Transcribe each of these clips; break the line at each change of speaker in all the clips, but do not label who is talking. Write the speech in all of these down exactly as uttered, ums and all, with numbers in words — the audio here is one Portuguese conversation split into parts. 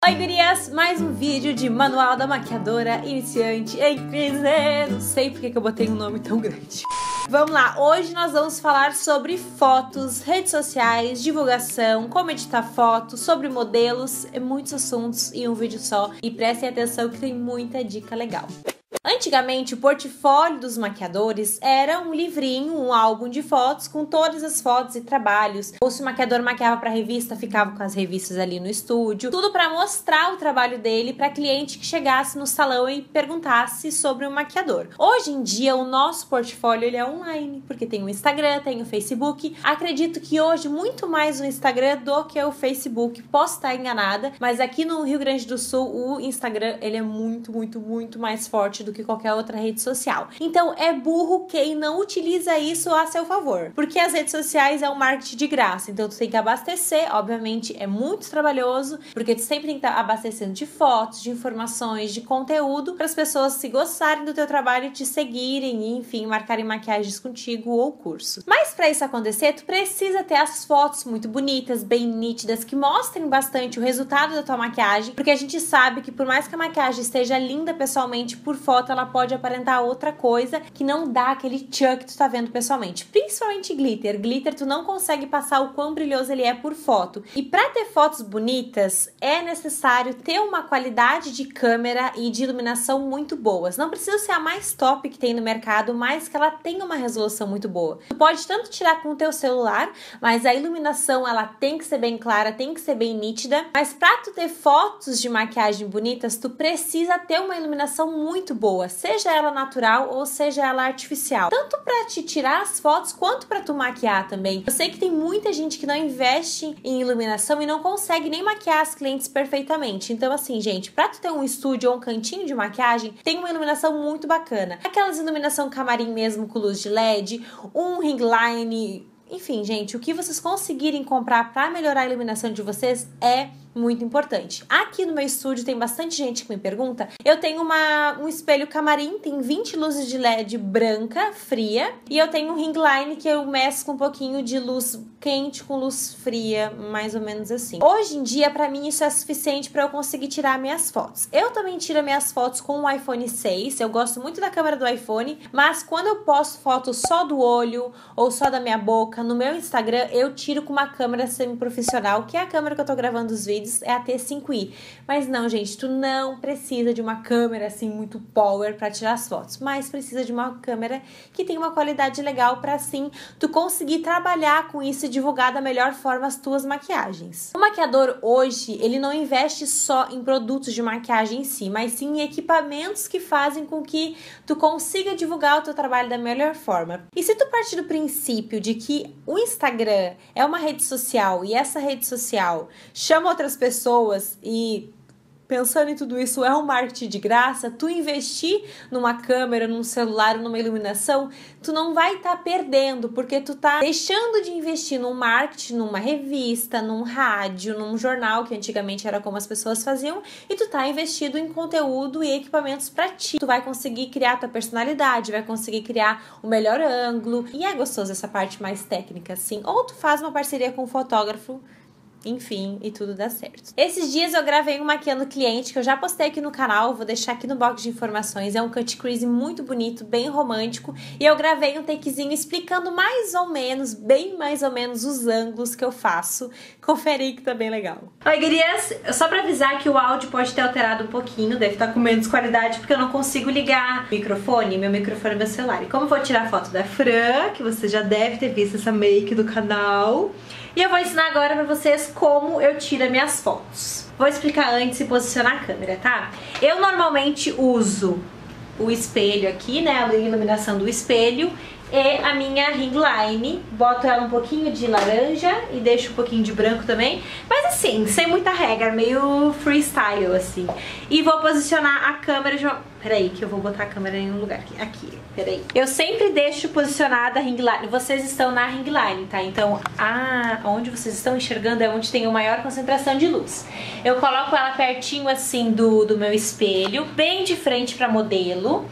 Oi gurias, mais um vídeo de Manual da Maquiadora Iniciante em Crise. Não sei porque que eu botei um nome tão grande. Vamos lá, hoje nós vamos falar sobre fotos, redes sociais, divulgação, como editar fotos, sobre modelos, muitos assuntos em um vídeo só. E prestem atenção que tem muita dica legal. Antigamente, o portfólio dos maquiadores era um livrinho, um álbum de fotos com todas as fotos e trabalhos. Ou se o maquiador maquiava para revista, ficava com as revistas ali no estúdio. Tudo para mostrar o trabalho dele para cliente que chegasse no salão e perguntasse sobre o maquiador. Hoje em dia, o nosso portfólio ele é online, porque tem o Instagram, tem o Facebook. Acredito que hoje muito mais o Instagram do que o Facebook. Posso estar enganada, mas aqui no Rio Grande do Sul, o Instagram ele é muito, muito, muito mais forte do que qualquer outra rede social. Então é burro quem não utiliza isso a seu favor, porque as redes sociais é um marketing de graça, então tu tem que abastecer, obviamente é muito trabalhoso, porque tu sempre tem que estar abastecendo de fotos, de informações, de conteúdo, para as pessoas se gostarem do teu trabalho e te seguirem e enfim, marcarem maquiagens contigo ou curso. Mas para isso acontecer, tu precisa ter as fotos muito bonitas, bem nítidas, que mostrem bastante o resultado da tua maquiagem, porque a gente sabe que por mais que a maquiagem esteja linda pessoalmente, por foto ela pode aparentar outra coisa que não dá aquele tchan que tu tá vendo pessoalmente. Principalmente glitter. Glitter tu não consegue passar o quão brilhoso ele é por foto. E para ter fotos bonitas, é necessário ter uma qualidade de câmera e de iluminação muito boas. Não precisa ser a mais top que tem no mercado, mas que ela tenha uma resolução muito boa. Tu pode tanto tirar com o teu celular, mas a iluminação ela tem que ser bem clara, tem que ser bem nítida. Mas para tu ter fotos de maquiagem bonitas, tu precisa ter uma iluminação muito boa. Boa, seja ela natural ou seja ela artificial, tanto para te tirar as fotos quanto para tu maquiar também. Eu sei que tem muita gente que não investe em iluminação e não consegue nem maquiar as clientes perfeitamente. Então assim, gente, para tu ter um estúdio ou um cantinho de maquiagem, tem uma iluminação muito bacana. Aquelas iluminação camarim mesmo com luz de L E D, um ring line, enfim, gente, o que vocês conseguirem comprar para melhorar a iluminação de vocês é muito importante. Aqui no meu estúdio tem bastante gente que me pergunta. Eu tenho uma, um espelho camarim, tem vinte luzes de L E D branca, fria, e eu tenho um ring line que eu mesclo um pouquinho de luz quente com luz fria, mais ou menos assim. Hoje em dia, pra mim, isso é suficiente pra eu conseguir tirar minhas fotos. Eu também tiro minhas fotos com o iPhone seis, eu gosto muito da câmera do iPhone, mas quando eu posto fotos só do olho ou só da minha boca, no meu Instagram, eu tiro com uma câmera semi-profissional, que é a câmera que eu tô gravando os vídeos, é a T cinco i. Mas não, gente, tu não precisa de uma câmera assim muito power para tirar as fotos, mas precisa de uma câmera que tenha uma qualidade legal para assim tu conseguir trabalhar com isso e divulgar da melhor forma as tuas maquiagens. O maquiador hoje, ele não investe só em produtos de maquiagem em si, mas sim em equipamentos que fazem com que tu consiga divulgar o teu trabalho da melhor forma. E se tu partir do princípio de que o Instagram é uma rede social e essa rede social chama outras pessoas e pensando em tudo isso é um marketing de graça, tu investir numa câmera, num celular, numa iluminação, tu não vai estar tá perdendo, porque tu tá deixando de investir num marketing, numa revista, num rádio, num jornal, que antigamente era como as pessoas faziam, e tu tá investido em conteúdo e equipamentos pra ti. Tu vai conseguir criar tua personalidade, vai conseguir criar o melhor ângulo, e é gostoso essa parte mais técnica, assim. Ou tu faz uma parceria com um fotógrafo, enfim, e tudo dá certo. Esses dias eu gravei um maquiando cliente que eu já postei aqui no canal, vou deixar aqui no box de informações. É um cut crease muito bonito, bem romântico, e eu gravei um takezinho explicando mais ou menos, bem mais ou menos os ângulos que eu faço. Confere aí que tá bem legal. Oi, gurias! Só pra avisar que o áudio pode ter alterado um pouquinho, deve estar com menos qualidade porque eu não consigo ligar o microfone, meu microfone é meu celular. E como eu vou tirar foto da Fran, que você já deve ter visto essa make do canal, e eu vou ensinar agora pra vocês como eu tiro minhas fotos. Vou explicar antes e posicionar a câmera, tá? Eu normalmente uso o espelho aqui, né? A iluminação do espelho e a minha ring line. Boto ela um pouquinho de laranja e deixo um pouquinho de branco também. Mas assim, sem muita regra, meio freestyle, assim. E vou posicionar a câmera de uma... Peraí, que eu vou botar a câmera em um lugar aqui. Aqui, peraí. Eu sempre deixo posicionada a ring line. Vocês estão na ring line, tá? Então, ah, onde vocês estão enxergando é onde tem a maior concentração de luz. Eu coloco ela pertinho, assim, do, do meu espelho, bem de frente pra modelo.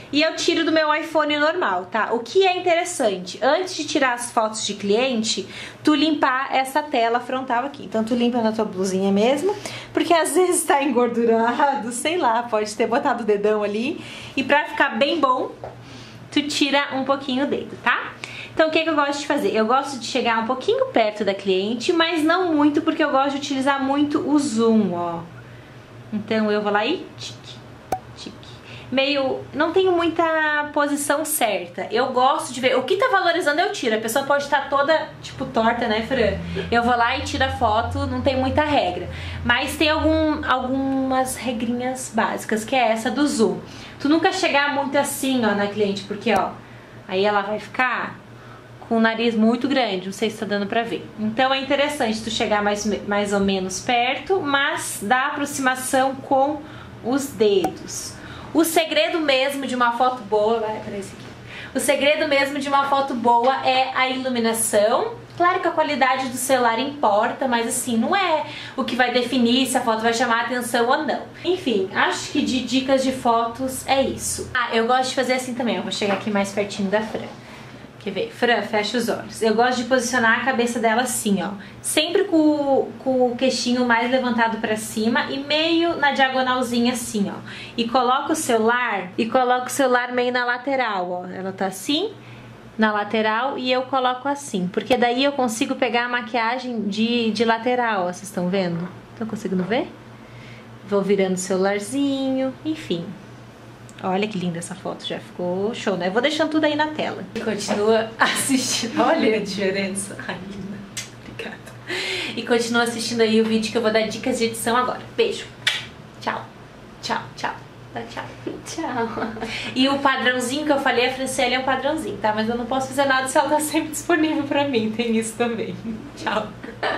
e eu tiro do meu iPhone normal, tá? O que é interessante, antes de tirar as fotos de cliente, tu limpar essa tela frontal aqui. Então tu limpa na tua blusinha mesmo, porque às vezes tá engordurado, sei lá, pode ter botado o dedão ali. E pra ficar bem bom, tu tira um pouquinho o dedo, tá? Então o que, que eu gosto de fazer? Eu gosto de chegar um pouquinho perto da cliente, mas não muito, porque eu gosto de utilizar muito o zoom, ó. Então eu vou lá e tique, tique. Meio, não tenho muita posição certa. Eu gosto de ver, o que tá valorizando eu tiro. A pessoa pode estar toda, tipo, torta, né, Fran? Eu vou lá e tiro a foto, não tem muita regra. Mas tem algum, algumas regrinhas básicas, que é essa do zoom. Tu nunca chegar muito assim, ó, na cliente, porque, ó, aí ela vai ficar com o nariz muito grande, não sei se tá dando pra ver. Então é interessante tu chegar mais, mais ou menos perto, mas dá aproximação com os dedos. O segredo mesmo de uma foto boa, vai para esse aqui. O segredo mesmo de uma foto boa é a iluminação. Claro que a qualidade do celular importa, mas assim, não é o que vai definir se a foto vai chamar a atenção ou não. Enfim, acho que de dicas de fotos é isso. Ah, eu gosto de fazer assim também, eu vou chegar aqui mais pertinho da Fran. Quer ver? Fran, fecha os olhos. Eu gosto de posicionar a cabeça dela assim, ó. Sempre com, com o queixinho mais levantado pra cima e meio na diagonalzinha assim, ó. E coloca o celular, e coloca o celular meio na lateral, ó. Ela tá assim, na lateral, e eu coloco assim. Porque daí eu consigo pegar a maquiagem de, de lateral, ó. Vocês estão vendo? Estão conseguindo ver? Vou virando o celularzinho, enfim. Olha que linda essa foto, já ficou show, né? Eu vou deixando tudo aí na tela. E continua assistindo. Olha a diferença. Ai, linda. Obrigada. E continua assistindo aí o vídeo que eu vou dar dicas de edição agora. Beijo. Tchau. Tchau, tchau. Dá tchau. Tchau. E o padrãozinho que eu falei, a Franciele é um padrãozinho, tá? Mas eu não posso fazer nada se ela tá sempre disponível pra mim. Tem isso também. Tchau.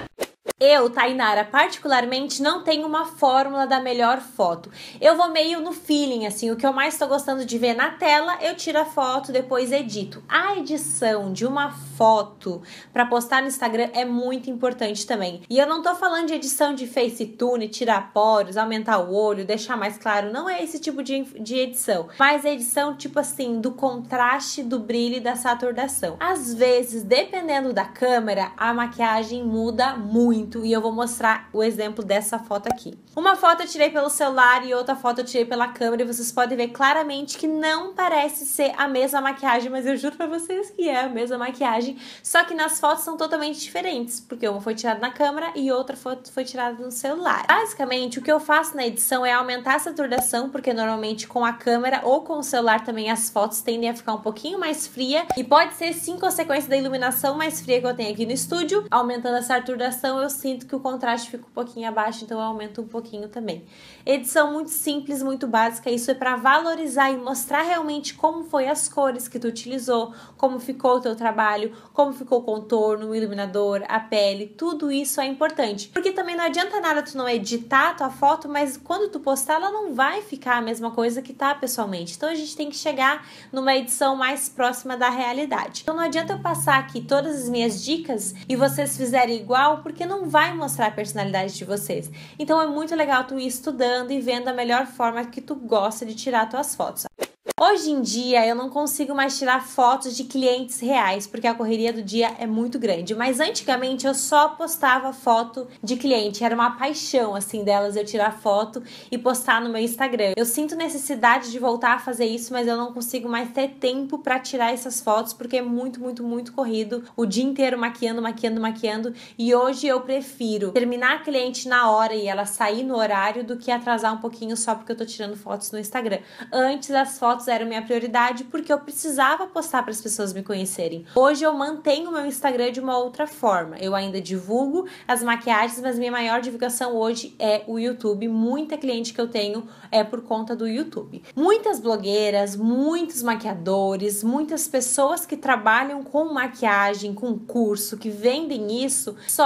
Eu, Tainara, particularmente não tenho uma fórmula da melhor foto. Eu vou meio no feeling, assim, o que eu mais tô gostando de ver na tela, eu tiro a foto, depois edito. A edição de uma foto pra postar no Instagram é muito importante também. E eu não tô falando de edição de FaceTune, tirar poros, aumentar o olho, deixar mais claro, não é esse tipo de, de edição. Mas a edição, tipo assim, do contraste, do brilho e da saturação. Às vezes, dependendo da câmera, a maquiagem muda muito. E eu vou mostrar o exemplo dessa foto aqui. Uma foto eu tirei pelo celular e outra foto eu tirei pela câmera, e vocês podem ver claramente que não parece ser a mesma maquiagem, mas eu juro pra vocês que é a mesma maquiagem, só que nas fotos são totalmente diferentes, porque uma foi tirada na câmera e outra foto foi tirada no celular. Basicamente, o que eu faço na edição é aumentar a saturação, porque normalmente com a câmera ou com o celular também as fotos tendem a ficar um pouquinho mais fria, e pode ser sim consequência da iluminação mais fria que eu tenho aqui no estúdio. Aumentando a saturação, eu sinto que o contraste fica um pouquinho abaixo, então eu aumento um pouquinho também. Edição muito simples, muito básica, isso é para valorizar e mostrar realmente como foi as cores que tu utilizou, como ficou o teu trabalho, como ficou o contorno, o iluminador, a pele, tudo isso é importante. Porque também não adianta nada tu não editar a tua foto, mas quando tu postar ela não vai ficar a mesma coisa que tá pessoalmente. Então a gente tem que chegar numa edição mais próxima da realidade. Então não adianta eu passar aqui todas as minhas dicas e vocês fizerem igual, porque não vai mostrar a personalidade de vocês. Então é muito legal tu ir estudando e vendo a melhor forma que tu gosta de tirar tuas fotos. Hoje em dia eu não consigo mais tirar fotos de clientes reais, porque a correria do dia é muito grande, mas antigamente eu só postava foto de cliente, era uma paixão assim delas eu tirar foto e postar no meu Instagram. Eu sinto necessidade de voltar a fazer isso, mas eu não consigo mais ter tempo pra tirar essas fotos, porque é muito, muito, muito corrido, o dia inteiro maquiando, maquiando, maquiando, e hoje eu prefiro terminar a cliente na hora e ela sair no horário do que atrasar um pouquinho só porque eu tô tirando fotos no Instagram. Antes as fotos era minha prioridade porque eu precisava postar para as pessoas me conhecerem. Hoje eu mantenho o meu Instagram de uma outra forma. Eu ainda divulgo as maquiagens, mas minha maior divulgação hoje é o YouTube. Muita cliente que eu tenho é por conta do YouTube. Muitas blogueiras, muitos maquiadores, muitas pessoas que trabalham com maquiagem, com curso, que vendem isso, só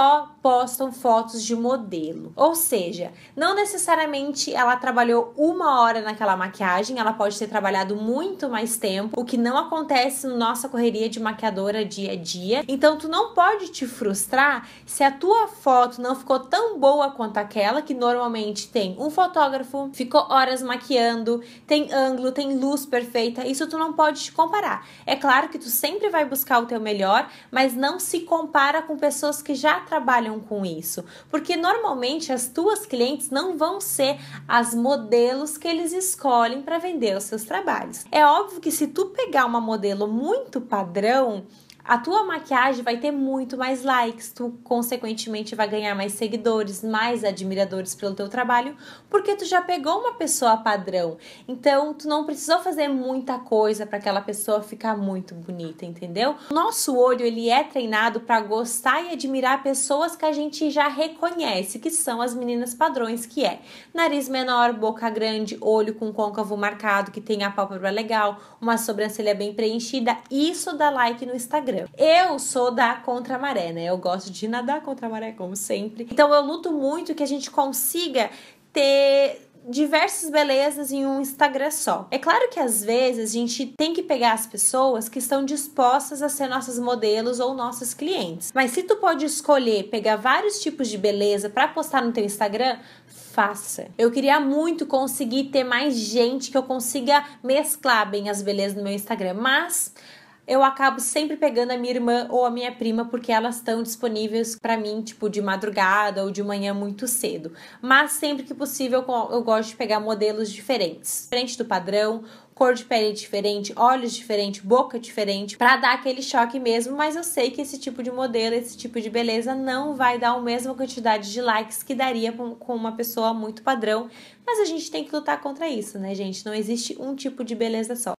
postam fotos de modelo. Ou seja, não necessariamente ela trabalhou uma hora naquela maquiagem, ela pode ter trabalhado muito mais tempo, o que não acontece na nossa correria de maquiadora dia a dia. Então tu não pode te frustrar se a tua foto não ficou tão boa quanto aquela, que normalmente tem um fotógrafo, ficou horas maquiando, tem ângulo, tem luz perfeita. Isso tu não pode te comparar. É claro que tu sempre vai buscar o teu melhor, mas não se compara com pessoas que já trabalham com isso, porque normalmente as tuas clientes não vão ser as modelos que eles escolhem para vender os seus trabalhos. É óbvio que se tu pegar uma modelo muito padrão, a tua maquiagem vai ter muito mais likes, tu consequentemente vai ganhar mais seguidores, mais admiradores pelo teu trabalho, porque tu já pegou uma pessoa padrão. Então, tu não precisou fazer muita coisa para aquela pessoa ficar muito bonita, entendeu? Nosso olho, ele é treinado para gostar e admirar pessoas que a gente já reconhece, que são as meninas padrões, que é nariz menor, boca grande, olho com côncavo marcado, que tem a pálpebra legal, uma sobrancelha bem preenchida. Isso dá like no Instagram. Eu sou da contramaré, né? Eu gosto de nadar contra a maré, como sempre. Então eu luto muito que a gente consiga ter diversas belezas em um Instagram só. É claro que às vezes a gente tem que pegar as pessoas que estão dispostas a ser nossas modelos ou nossos clientes. Mas se tu pode escolher pegar vários tipos de beleza para postar no teu Instagram, faça. Eu queria muito conseguir ter mais gente que eu consiga mesclar bem as belezas no meu Instagram, mas eu acabo sempre pegando a minha irmã ou a minha prima, porque elas estão disponíveis pra mim, tipo, de madrugada ou de manhã muito cedo. Mas sempre que possível, eu gosto de pegar modelos diferentes. Diferente do padrão, cor de pele diferente, olhos diferentes, boca diferente, pra dar aquele choque mesmo. Mas eu sei que esse tipo de modelo, esse tipo de beleza não vai dar a mesma quantidade de likes que daria com uma pessoa muito padrão. Mas a gente tem que lutar contra isso, né, gente? Não existe um tipo de beleza só.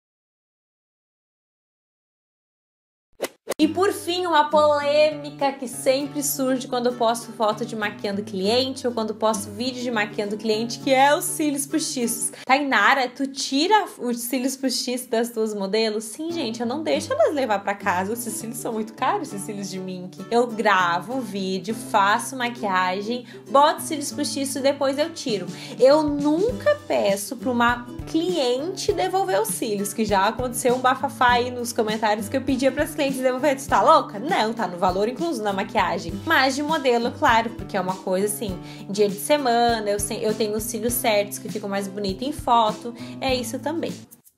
E por fim, uma polêmica que sempre surge quando eu posto foto de maquiando cliente ou quando posto vídeo de maquiando cliente, que é os cílios postiços. Tainara, tu tira os cílios postiços das tuas modelos? Sim, gente, eu não deixo elas levar pra casa. Esses cílios são muito caros, esses cílios de mink. Eu gravo o vídeo, faço maquiagem, boto cílios postiços e depois eu tiro. Eu nunca peço pra uma cliente devolver os cílios, que já aconteceu um bafafá aí nos comentários que eu pedia pras clientes devolver. Tu tá louca? Não, tá no valor incluso na maquiagem. Mas de modelo, claro, porque é uma coisa assim, dia de semana, eu, eu tenho os cílios certos que ficam mais bonitos em foto, é isso também.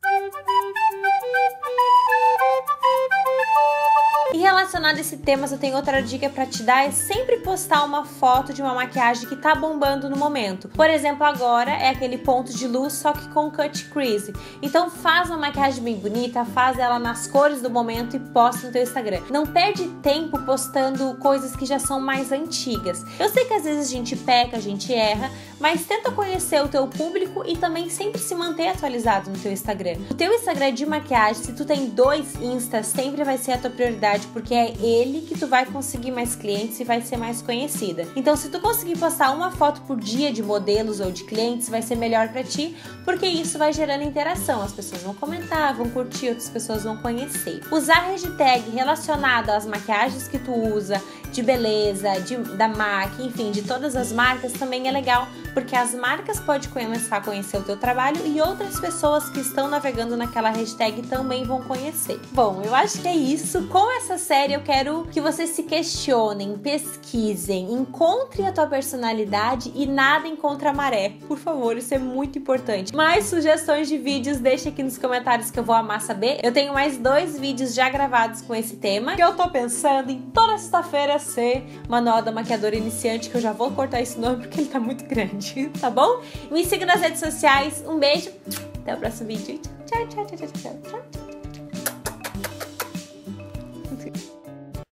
E relacionado a esse tema, eu tenho outra dica pra te dar, é sempre postar uma foto de uma maquiagem que tá bombando no momento. Por exemplo, agora é aquele ponto de luz, só que com cut crease. Então faz uma maquiagem bem bonita, faz ela nas cores do momento e posta no teu Instagram. Não perde tempo postando coisas que já são mais antigas. Eu sei que às vezes a gente peca, a gente erra, mas tenta conhecer o teu público e também sempre se manter atualizado no teu Instagram. O teu Instagram de maquiagem, se tu tem dois Instas, sempre vai ser a tua prioridade, porque é ele que tu vai conseguir mais clientes e vai ser mais conhecida. Então, se tu conseguir postar uma foto por dia de modelos ou de clientes, vai ser melhor pra ti, porque isso vai gerando interação. As pessoas vão comentar, vão curtir, outras pessoas vão conhecer. Usar hashtag relacionado às maquiagens que tu usa, de beleza, de, da MAC, enfim, de todas as marcas, também é legal, porque as marcas podem começar a conhecer o teu trabalho e outras pessoas que estão navegando naquela hashtag também vão conhecer. Bom, eu acho que é isso. Com essa série eu quero que vocês se questionem, pesquisem, encontrem a tua personalidade e nadem contra a maré. Por favor, isso é muito importante. Mais sugestões de vídeos, deixa aqui nos comentários que eu vou amar saber. Eu tenho mais dois vídeos já gravados com esse tema, que eu tô pensando em toda sexta-feira ser Manual da Maquiadora Iniciante, que eu já vou cortar esse nome porque ele tá muito grande, tá bom? Me siga nas redes sociais, um beijo, até o próximo vídeo, tchau, tchau, tchau, tchau, tchau, tchau.